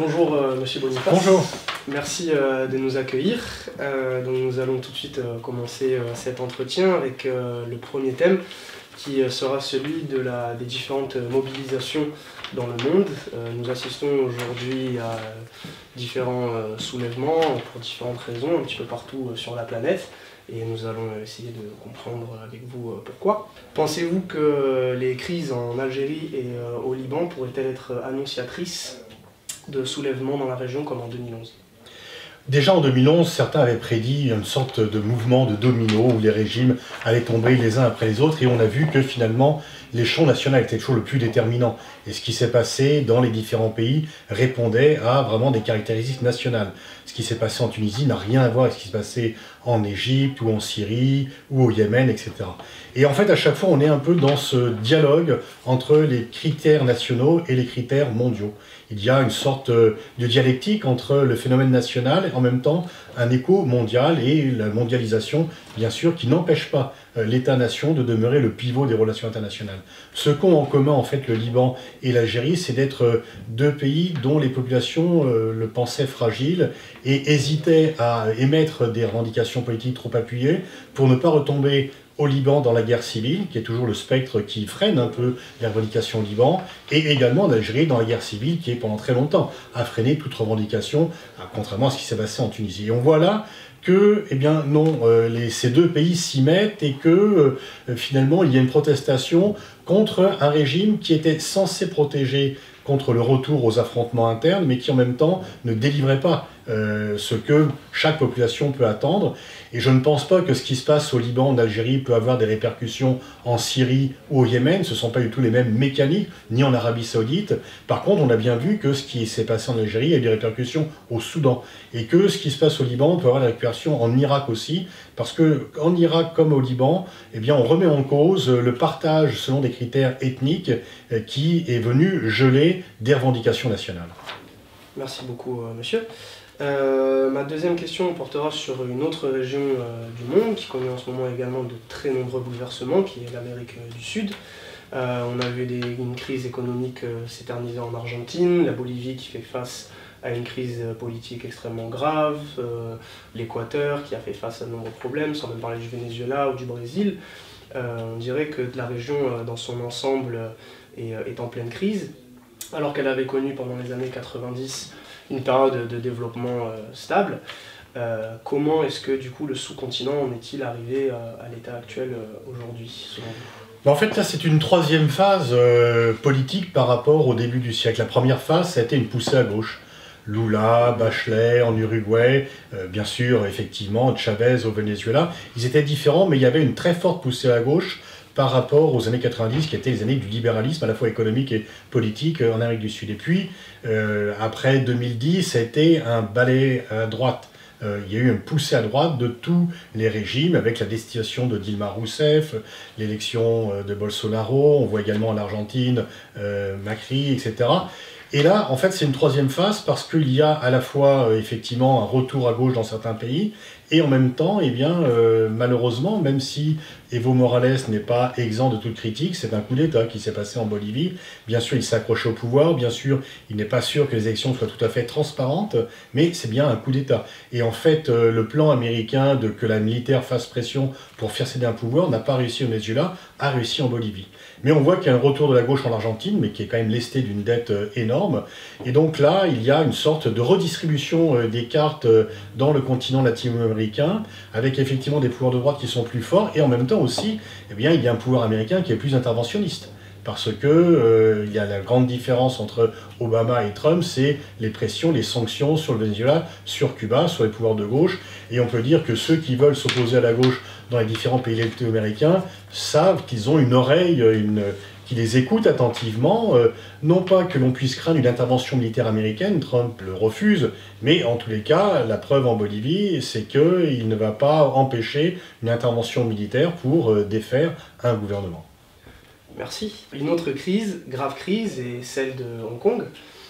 Bonjour Monsieur Boniface. Bonjour. Merci de nous accueillir. Donc nous allons tout de suite commencer cet entretien avec le premier thème qui sera celui des différentes mobilisations dans le monde. Nous assistons aujourd'hui à différents soulèvements pour différentes raisons un petit peu partout sur la planète. Et nous allons essayer de comprendre avec vous pourquoi. Pensez-vous que les crises en Algérie et au Liban pourraient-elles être annonciatrices de soulèvements dans la région comme en 2011? Déjà en 2011, certains avaient prédit une sorte de mouvement de domino où les régimes allaient tomber les uns après les autres et on a vu que finalement l'échelon national était toujours le plus déterminant. Et ce qui s'est passé dans les différents pays répondait à vraiment des caractéristiques nationales. Ce qui s'est passé en Tunisie n'a rien à voir avec ce qui s'est passé en Égypte ou en Syrie ou au Yémen, etc. Et en fait, à chaque fois, on est un peu dans ce dialogue entre les critères nationaux et les critères mondiaux. Il y a une sorte de dialectique entre le phénomène national et en même temps un écho mondial et la mondialisation, bien sûr, qui n'empêche pas l'État-nation de demeurer le pivot des relations internationales. Ce qu'ont en commun, en fait, le Liban et l'Algérie, c'est d'être deux pays dont les populations le pensaient fragile et hésitaient à émettre des revendications politiques trop appuyées pour ne pas retomber au Liban dans la guerre civile, qui est toujours le spectre qui freine un peu les revendications au Liban, et également en Algérie dans la guerre civile, qui pendant très longtemps a freiné toute revendication, contrairement à ce qui s'est passé en Tunisie. Et on voit là que, eh bien non, ces deux pays s'y mettent et que finalement il y a une protestation contre un régime qui était censé protéger contre le retour aux affrontements internes, mais qui en même temps ne délivrait pas ce que chaque population peut attendre. Et je ne pense pas que ce qui se passe au Liban, en Algérie, peut avoir des répercussions en Syrie ou au Yémen. Ce ne sont pas du tout les mêmes mécaniques, ni en Arabie Saoudite. Par contre, on a bien vu que ce qui s'est passé en Algérie a eu des répercussions au Soudan. Et que ce qui se passe au Liban peut avoir des répercussions en Irak aussi, parce qu'en Irak comme au Liban, eh bien, on remet en cause le partage selon des critères ethniques qui est venu geler des revendications nationales. Merci beaucoup, monsieur. Ma deuxième question portera sur une autre région du monde qui connaît en ce moment également de très nombreux bouleversements, qui est l'Amérique du Sud. On a vu une crise économique s'éterniser en Argentine, la Bolivie qui fait face à une crise politique extrêmement grave, l'Équateur qui a fait face à de nombreux problèmes, sans même parler du Venezuela ou du Brésil. On dirait que la région dans son ensemble est en pleine crise, alors qu'elle avait connu pendant les années 90 une période de développement stable. Comment est-ce que du coup le sous-continent en est-il arrivé à l'état actuel aujourd'hui, selon vous? En fait, là, c'est une troisième phase politique par rapport au début du siècle. La première phase, ça a été une poussée à gauche. Lula, Bachelet en Uruguay, bien sûr, effectivement, Chavez au Venezuela. Ils étaient différents, mais il y avait une très forte poussée à gauche par rapport aux années 90, qui étaient les années du libéralisme, à la fois économique et politique, en Amérique du Sud. Et puis, après 2010, ça a été un balai à droite. Il y a eu une poussée à droite de tous les régimes, avec la destitution de Dilma Rousseff, l'élection de Bolsonaro, on voit également en Argentine, Macri, etc. Et là, en fait, c'est une troisième phase parce qu'il y a à la fois, effectivement, un retour à gauche dans certains pays, et en même temps, eh bien, malheureusement, même si Evo Morales n'est pas exempt de toute critique, c'est un coup d'État qui s'est passé en Bolivie. Bien sûr, il s'est accroché au pouvoir, bien sûr, il n'est pas sûr que les élections soient tout à fait transparentes, mais c'est bien un coup d'État. Et en fait, le plan américain de que la militaire fasse pression pour faire céder un pouvoir n'a pas réussi au Venezuela, a réussi en Bolivie. Mais on voit qu'il y a un retour de la gauche en Argentine, mais qui est quand même lesté d'une dette énorme. Et donc là, il y a une sorte de redistribution des cartes dans le continent latino-américain, avec effectivement des pouvoirs de droite qui sont plus forts, et en même temps aussi, eh bien, il y a un pouvoir américain qui est plus interventionniste. Parce que il y a la grande différence entre Obama et Trump, c'est les pressions, les sanctions sur le Venezuela, sur Cuba, sur les pouvoirs de gauche. Et on peut dire que ceux qui veulent s'opposer à la gauche dans les différents pays latino-américains savent qu'ils ont une oreille qui les écoute attentivement. Non pas que l'on puisse craindre une intervention militaire américaine, Trump le refuse, mais en tous les cas, la preuve en Bolivie, c'est qu'il ne va pas empêcher une intervention militaire pour défaire un gouvernement. Merci. Une autre crise, grave crise, est celle de Hong Kong,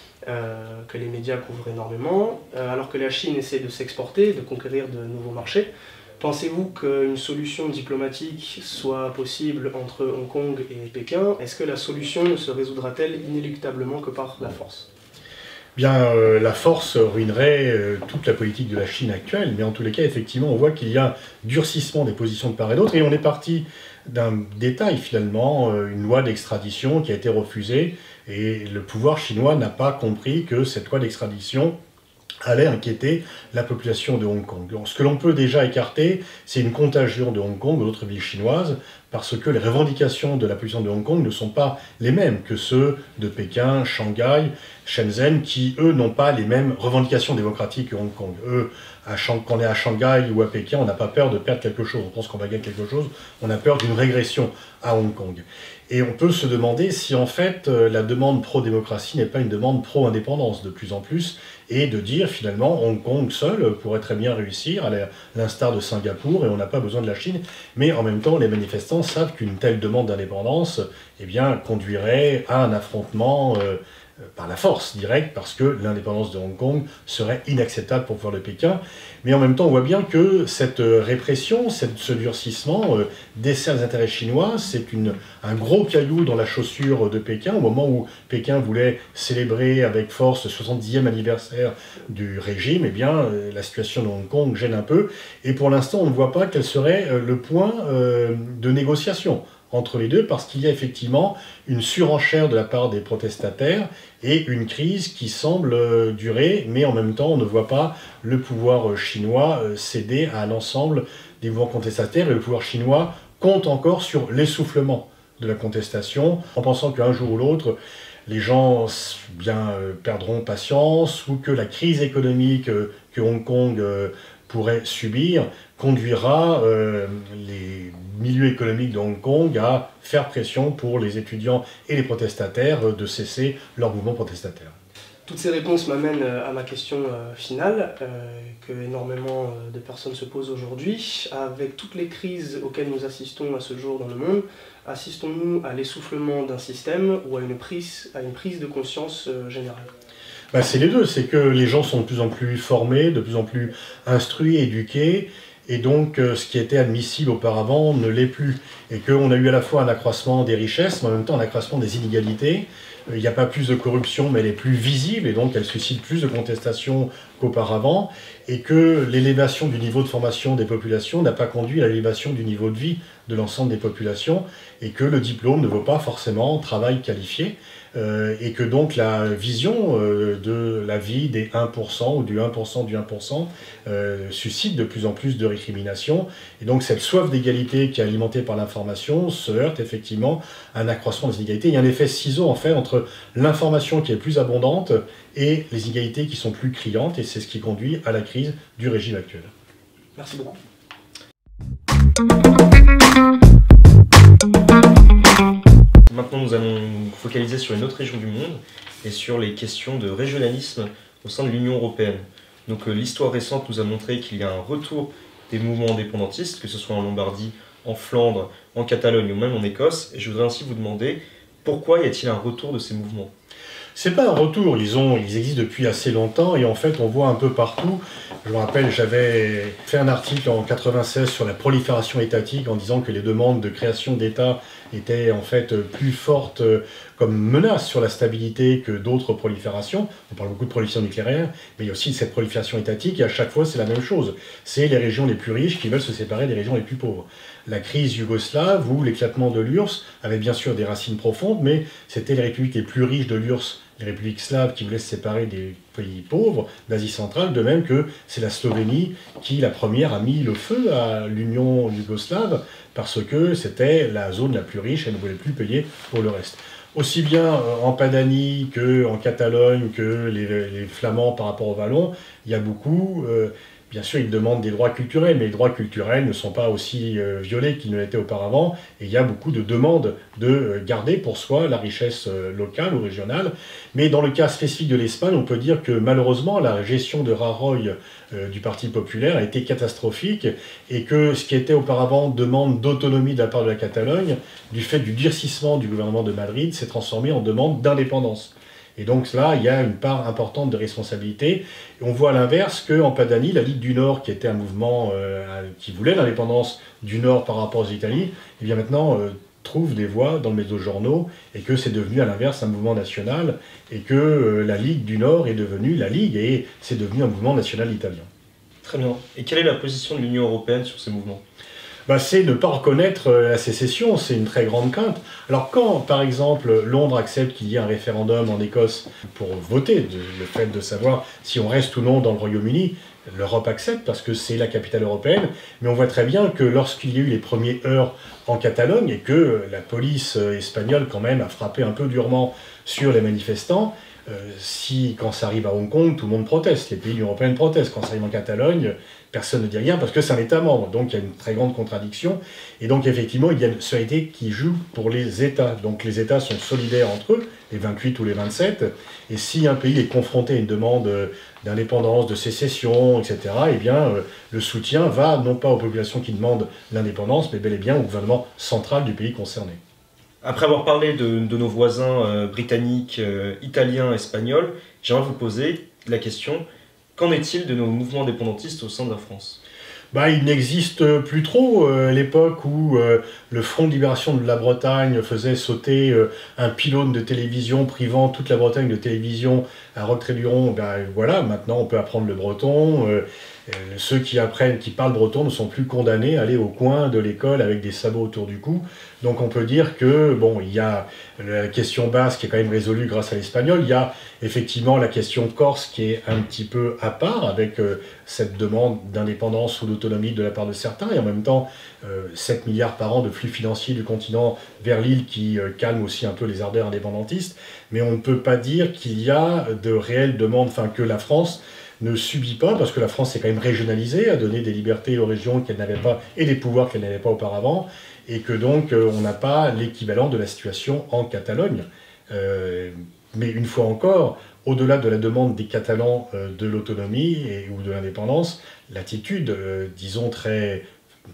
que les médias couvrent énormément. Alors que la Chine essaie de s'exporter, de conquérir de nouveaux marchés, pensez-vous qu'une solution diplomatique soit possible entre Hong Kong et Pékin? Est-ce que la solution ne se résoudra-t-elle inéluctablement que par la force? La force ruinerait toute la politique de la Chine actuelle, mais en tous les cas, effectivement, on voit qu'il y a durcissement des positions de part et d'autre, et on est parti d'un détail finalement, une loi d'extradition qui a été refusée, et le pouvoir chinois n'a pas compris que cette loi d'extradition allait inquiéter la population de Hong Kong. Donc, ce que l'on peut déjà écarter, c'est une contagion de Hong Kong ou d'autres villes chinoises, parce que les revendications de la population de Hong Kong ne sont pas les mêmes que ceux de Pékin, Shanghai, Shenzhen, qui, eux, n'ont pas les mêmes revendications démocratiques que Hong Kong. Eux, quand on est à Shanghai ou à Pékin, on n'a pas peur de perdre quelque chose. On pense qu'on va gagner quelque chose, on a peur d'une régression à Hong Kong. Et on peut se demander si, en fait, la demande pro-démocratie n'est pas une demande pro-indépendance de plus en plus, et de dire, finalement, Hong Kong seul pourrait très bien réussir, à l'instar de Singapour, et on n'a pas besoin de la Chine. Mais en même temps, les manifestants savent qu'une telle demande d'indépendance conduirait à un affrontement par la force directe, parce que l'indépendance de Hong Kong serait inacceptable pour le pouvoir de Pékin. Mais en même temps, on voit bien que cette répression, ce durcissement dessert les intérêts chinois. C'est un gros caillou dans la chaussure de Pékin, au moment où Pékin voulait célébrer avec force le 70e anniversaire du régime. La situation de Hong Kong gêne un peu, et pour l'instant, on ne voit pas quel serait le point de négociation entre les deux, parce qu'il y a effectivement une surenchère de la part des protestataires et une crise qui semble durer, mais en même temps on ne voit pas le pouvoir chinois céder à l'ensemble des mouvements contestataires, et le pouvoir chinois compte encore sur l'essoufflement de la contestation, en pensant qu'un jour ou l'autre, les gens perdront patience, ou que la crise économique que Hong Kong pourrait subir conduira les milieux économiques de Hong Kong à faire pression pour les étudiants et les protestataires de cesser leur mouvement protestataire. Toutes ces réponses m'amènent à ma question finale, que énormément de personnes se posent aujourd'hui. Avec toutes les crises auxquelles nous assistons à ce jour dans le monde, assistons-nous à l'essoufflement d'un système ou à une prise de conscience générale ? C'est les deux, c'est que les gens sont de plus en plus formés, de plus en plus instruits, éduqués, et donc ce qui était admissible auparavant ne l'est plus. Et qu'on a eu à la fois un accroissement des richesses, mais en même temps un accroissement des inégalités. Il n'y a pas plus de corruption, mais elle est plus visible, et donc elle suscite plus de contestations qu'auparavant, et que l'élévation du niveau de formation des populations n'a pas conduit à l'élévation du niveau de vie de l'ensemble des populations, et que le diplôme ne vaut pas forcément travail qualifié, et que donc la vision de la vie des 1% ou du 1% du 1% suscite de plus en plus de récriminations, et donc cette soif d'égalité qui est alimentée par l'information se heurte effectivement à un accroissement des inégalités. Il y a un effet ciseau en fait entre l'information qui est plus abondante et les inégalités qui sont plus criantes, et c'est ce qui conduit à la crise du régime actuel. Merci beaucoup. Maintenant, nous allons nous focaliser sur une autre région du monde et sur les questions de régionalisme au sein de l'Union européenne. Donc l'histoire récente nous a montré qu'il y a un retour des mouvements indépendantistes, que ce soit en Lombardie, en Flandre, en Catalogne ou même en Écosse. Et je voudrais ainsi vous demander pourquoi y a-t-il un retour de ces mouvements ? C'est pas un retour, ils existent depuis assez longtemps, et en fait on voit un peu partout. Je me rappelle, j'avais fait un article en 1996 sur la prolifération étatique, en disant que les demandes de création d'État étaient en fait plus fortes comme menace sur la stabilité que d'autres proliférations. On parle beaucoup de prolifération nucléaire, mais il y a aussi cette prolifération étatique, et à chaque fois c'est la même chose. C'est les régions les plus riches qui veulent se séparer des régions les plus pauvres. La crise yougoslave ou l'éclatement de l'URSS avait bien sûr des racines profondes, mais c'était les républiques les plus riches de l'URSS, les républiques slaves, qui voulaient se séparer des pays pauvres d'Asie centrale, de même que c'est la Slovénie qui, la première, a mis le feu à l'Union yougoslave, parce que c'était la zone la plus riche, elle ne voulait plus payer pour le reste. Aussi bien en Padanie qu'en Catalogne, que les Flamands par rapport aux Wallons, il y a beaucoup... Bien sûr, ils demandent des droits culturels, mais les droits culturels ne sont pas aussi violés qu'ils ne l'étaient auparavant, et il y a beaucoup de demandes de garder pour soi la richesse locale ou régionale. Mais dans le cas spécifique de l'Espagne, on peut dire que malheureusement, la gestion de Rajoy du Parti populaire a été catastrophique, et que ce qui était auparavant demande d'autonomie de la part de la Catalogne, du fait du durcissement du gouvernement de Madrid, s'est transformé en demande d'indépendance. Et donc là, il y a une part importante de responsabilité. Et on voit à l'inverse qu'en Padanie, la Ligue du Nord, qui était un mouvement qui voulait l'indépendance du Nord par rapport aux Italiens, et bien maintenant, trouve des voix dans les journaux et que c'est devenu à l'inverse un mouvement national et que la Ligue du Nord est devenue la Ligue et c'est devenu un mouvement national italien. Très bien. Et quelle est la position de l'Union européenne sur ces mouvements ? C'est ne pas reconnaître la sécession, c'est une très grande crainte. Alors quand, par exemple, Londres accepte qu'il y ait un référendum en Écosse pour voter, le fait de savoir si on reste ou non dans le Royaume-Uni, l'Europe accepte parce que c'est la capitale européenne, mais on voit très bien que lorsqu'il y a eu les premiers heurts en Catalogne et que la police espagnole quand même a frappé un peu durement sur les manifestants, quand ça arrive à Hong Kong, tout le monde proteste, les pays de l'Union européenne protestent. Quand ça arrive en Catalogne, personne ne dit rien parce que c'est un État membre. Donc il y a une très grande contradiction. Et donc effectivement, il y a une solidarité qui joue pour les États. Donc les États sont solidaires entre eux, les 28 ou les 27. Et si un pays est confronté à une demande d'indépendance, de sécession, etc., eh bien le soutien va non pas aux populations qui demandent l'indépendance, mais bel et bien au gouvernement central du pays concerné. Après avoir parlé de nos voisins britanniques, italiens, espagnols, j'aimerais vous poser la question, qu'en est-il de nos mouvements indépendantistes au sein de la France ? Il n'existe plus trop. L'époque où le Front de libération de la Bretagne faisait sauter un pylône de télévision privant toute la Bretagne de télévision à Roquetré-du-Rond, voilà, maintenant on peut apprendre le breton. Ceux qui parlent breton ne sont plus condamnés à aller au coin de l'école avec des sabots autour du cou. Donc on peut dire que, il y a la question basque qui est quand même résolue grâce à l'espagnol. Il y a effectivement la question corse qui est un petit peu à part avec cette demande d'indépendance ou d'autonomie de la part de certains. Et en même temps, 7 milliards par an de flux financiers du continent vers l'île qui calme aussi un peu les ardeurs indépendantistes. Mais on ne peut pas dire qu'il y a de réelles demandes, que la France ne subit pas, parce que la France est quand même régionalisée, a donné des libertés aux régions qu'elle n'avait pas, et des pouvoirs qu'elle n'avait pas auparavant, et que donc on n'a pas l'équivalent de la situation en Catalogne. Mais une fois encore, au-delà de la demande des Catalans de l'autonomie ou de l'indépendance, l'attitude, disons, très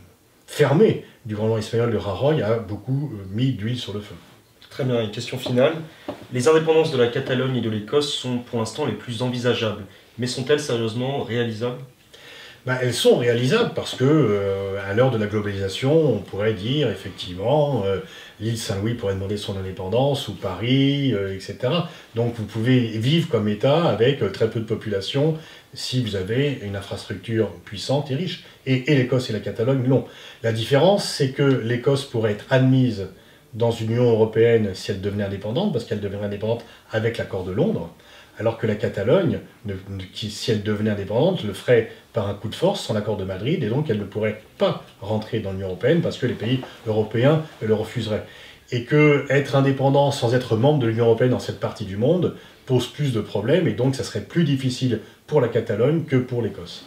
fermée du gouvernement espagnol de Rajoy a beaucoup mis d'huile sur le feu. Très bien, et question finale. Les indépendances de la Catalogne et de l'Écosse sont pour l'instant les plus envisageables. Mais sont-elles sérieusement réalisables ? Elles sont réalisables parce que, à l'heure de la globalisation, on pourrait dire effectivement l'île Saint-Louis pourrait demander son indépendance, ou Paris, etc. Donc vous pouvez vivre comme État avec très peu de population si vous avez une infrastructure puissante et riche. Et l'Écosse et la Catalogne l'ont. La différence, c'est que l'Écosse pourrait être admise dans une Union européenne si elle devenait indépendante, parce qu'elle deviendrait indépendante avec l'accord de Londres, alors que la Catalogne, si elle devenait indépendante, le ferait par un coup de force sans l'accord de Madrid, et donc elle ne pourrait pas rentrer dans l'Union européenne parce que les pays européens le refuseraient. Et que être indépendant sans être membre de l'Union européenne dans cette partie du monde pose plus de problèmes, et donc ça serait plus difficile pour la Catalogne que pour l'Écosse.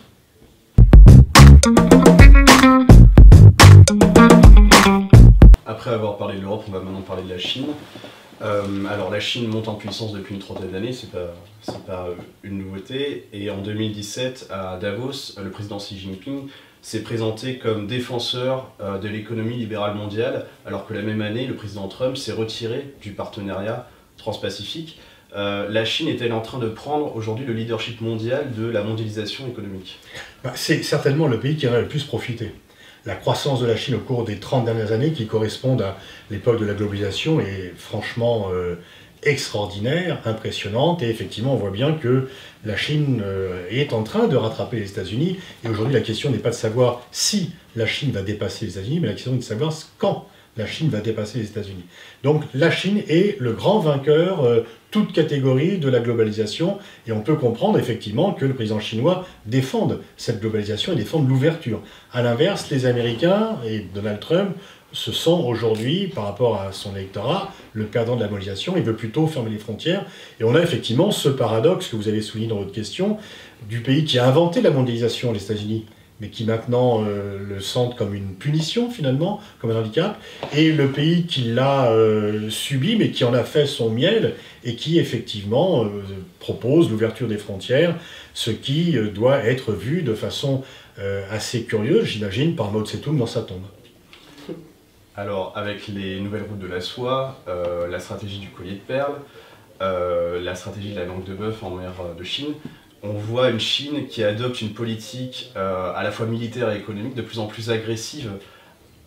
Après avoir parlé de l'Europe, on va maintenant parler de la Chine. Alors la Chine monte en puissance depuis une trentaine d'années, c'est pas une nouveauté. Et en 2017, à Davos, le président Xi Jinping s'est présenté comme défenseur de l'économie libérale mondiale, alors que la même année, le président Trump s'est retiré du partenariat transpacifique. La Chine est-elle en train de prendre aujourd'hui le leadership mondial de la mondialisation économique ? C'est certainement le pays qui en a le plus profité. La croissance de la Chine au cours des 30 dernières années, qui correspondent à l'époque de la globalisation, est franchement extraordinaire, impressionnante, et effectivement on voit bien que la Chine est en train de rattraper les États-Unis, et aujourd'hui la question n'est pas de savoir si la Chine va dépasser les États-Unis, mais la question est de savoir quand la Chine va dépasser les États-Unis. Donc la Chine est le grand vainqueur, toute catégorie de la globalisation, et on peut comprendre effectivement que le président chinois défende cette globalisation et défende l'ouverture. A l'inverse, les Américains et Donald Trump se sent aujourd'hui, par rapport à son électorat, le perdant de la mondialisation. Il veut plutôt fermer les frontières. Et on a effectivement ce paradoxe que vous avez souligné dans votre question, du pays qui a inventé la mondialisation, les États-Unis, mais qui maintenant le sentent comme une punition finalement, comme un handicap, et le pays qui l'a subi, mais qui en a fait son miel, et qui effectivement propose l'ouverture des frontières, ce qui doit être vu de façon assez curieuse, j'imagine, par Mao Tse-tung dans sa tombe. Alors, avec les nouvelles routes de la soie, la stratégie du collier de perles, la stratégie de la langue de bœuf en mer de Chine, on voit une Chine qui adopte une politique à la fois militaire et économique de plus en plus agressive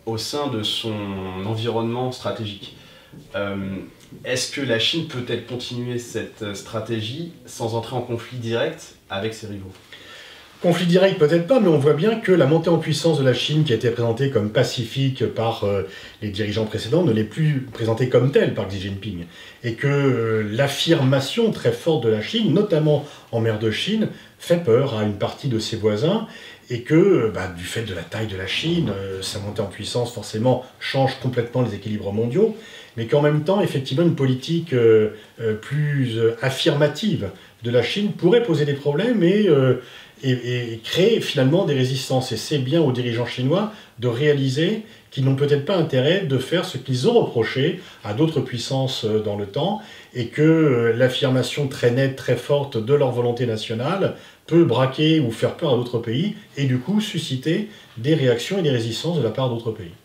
au sein de son environnement stratégique. Est-ce que la Chine peut-elle continuer cette stratégie sans entrer en conflit direct avec ses rivaux? Conflit direct peut-être pas, mais on voit bien que la montée en puissance de la Chine, qui a été présentée comme pacifique par les dirigeants précédents, ne l'est plus présentée comme telle par Xi Jinping. Et que l'affirmation très forte de la Chine, notamment en mer de Chine, fait peur à une partie de ses voisins, et que, du fait de la taille de la Chine, sa montée en puissance forcément change complètement les équilibres mondiaux, mais qu'en même temps, effectivement, une politique plus affirmative de la Chine pourrait poser des problèmes et créer finalement des résistances. Et c'est bien aux dirigeants chinois de réaliser qu'ils n'ont peut-être pas intérêt de faire ce qu'ils ont reproché à d'autres puissances dans le temps, et que l'affirmation très nette, très forte de leur volonté nationale peut braquer ou faire peur à d'autres pays, et du coup susciter des réactions et des résistances de la part d'autres pays.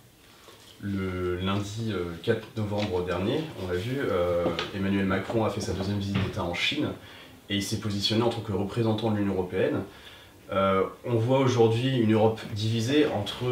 Le lundi 4 novembre dernier, on l'a vu, Emmanuel Macron a fait sa deuxième visite d'État en Chine, et il s'est positionné en tant que représentant de l'Union européenne. On voit aujourd'hui une Europe divisée entre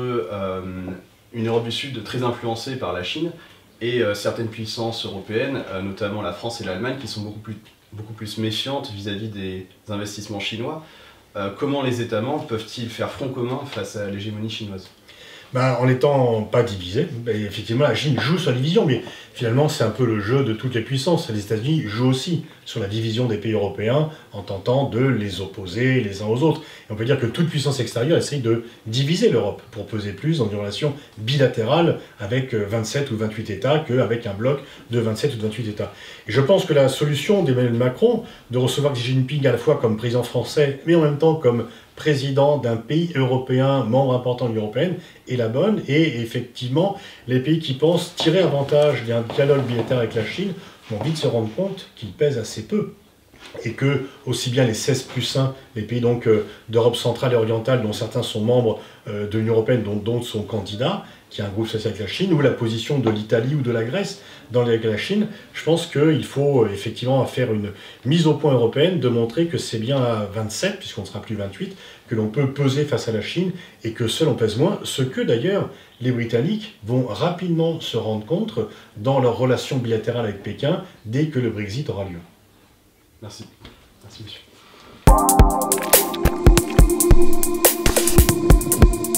une Europe du Sud très influencée par la Chine et certaines puissances européennes, notamment la France et l'Allemagne, qui sont beaucoup plus méfiantes vis-à-vis des investissements chinois. Comment les États membres peuvent-ils faire front commun face à l'hégémonie chinoise? En n'étant pas divisé. Effectivement, la Chine joue sur la division, mais finalement, c'est un peu le jeu de toutes les puissances. Les États-Unis jouent aussi sur la division des pays européens en tentant de les opposer les uns aux autres. Et on peut dire que toute puissance extérieure essaye de diviser l'Europe pour peser plus dans une relation bilatérale avec 27 ou 28 États qu'avec un bloc de 27 ou de 28 États. Et je pense que la solution d'Emmanuel Macron, de recevoir Xi Jinping à la fois comme président français, mais en même temps comme président d'un pays européen, membre important de l'Union européenne, est la bonne. Et effectivement, les pays qui pensent tirer avantage d'un dialogue bilatéral avec la Chine vont vite se rendre compte qu'il pèse assez peu. Et que, aussi bien les 16+1, les pays donc d'Europe centrale et orientale, dont certains sont membres de l'Union européenne, dont d'autres sont candidats, qui est un groupe social avec la Chine, ou la position de l'Italie ou de la Grèce dans avec la Chine, je pense qu'il faut effectivement faire une mise au point européenne, de montrer que c'est bien à 27, puisqu'on ne sera plus 28, que l'on peut peser face à la Chine, et que seul on pèse moins, ce que d'ailleurs les Britanniques vont rapidement se rendre compte dans leur relation bilatérale avec Pékin, dès que le Brexit aura lieu. Merci. Merci, monsieur.